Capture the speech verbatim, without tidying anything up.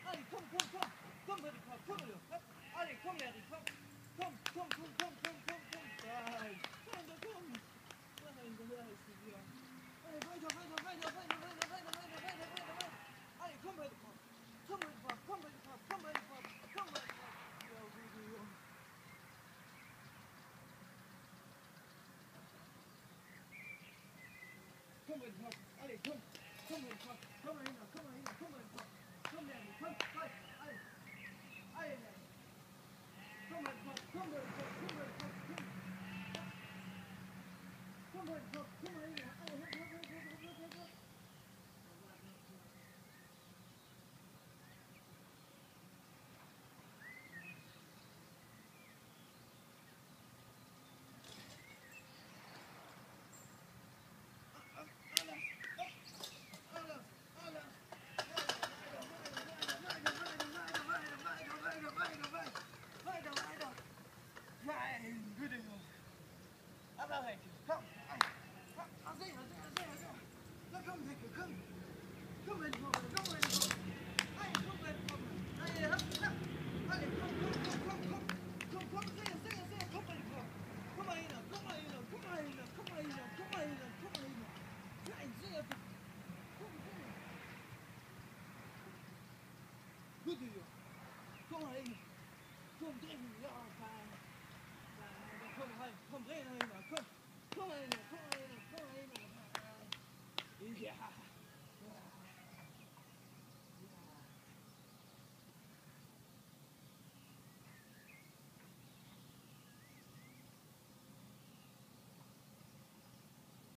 Ali, komm, komm, komm. Komm, bitte, komm, komm, bitte. Ali, komm, Larry, komm. Komm, komm, komm, komm, komm, komm, komm. Nein, nein, komm. Nein, da ist sie wieder. Ali, weiter, weiter, weiter, weiter, weiter, weiter, weiter, weiter, weiter, weiter. Ali, komm, bitte, komm. Komm, bitte, komm, komm, bitte, komm, komm, bitte, komm, komm, bitte, komm. Ja, gute Junge. Komm, bitte, komm. Ali, komm. Komm, bitte, komm. Komm mal hin, komm mal hin, komm mal hin, komm. Komm, Larry, komm, komm, Ali. Ali, Larry. Komm, bitte, komm, komm, bitte, komm, komm, bitte, komm, komm. Komm, bitte, komm, komm mal hin. Ali, hopp, hopp, hopp, hopp, hopp, hopp, hopp. Nein, bitte Junge. Aber Recke, komm. Komm, ah, sehr, sehr, sehr, sehr. Na komm, Recke, komm. Komm, mein Junge, komm, mein Junge. Hey, komm, mein Junge. Hey, hopp, hopp. Alle, komm, komm, komm, komm, komm. Komm, komm, sehr, sehr, sehr, komm, mein Junge. Komm mal hin, komm mal hin, komm mal hin, komm mal hin, komm mal hin, komm mal hin. Nein, sehr gut. Komm, sehr. Gute Junge. Komm mal hin. Komm, dreh mich. Ja, fein. Fein, komm rein. Komm, dreh nach hin, komm. Komm mal hin, komm mal hin, komm mal hin. Ja.